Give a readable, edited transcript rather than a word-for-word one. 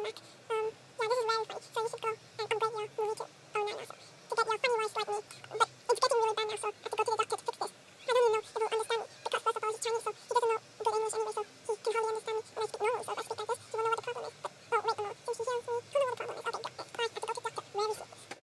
Mac. Yeah, this is very funny. So you should go and upgrade your movie to 09 also to get your funny voice like me. But it's getting really bad now, so I have to go to the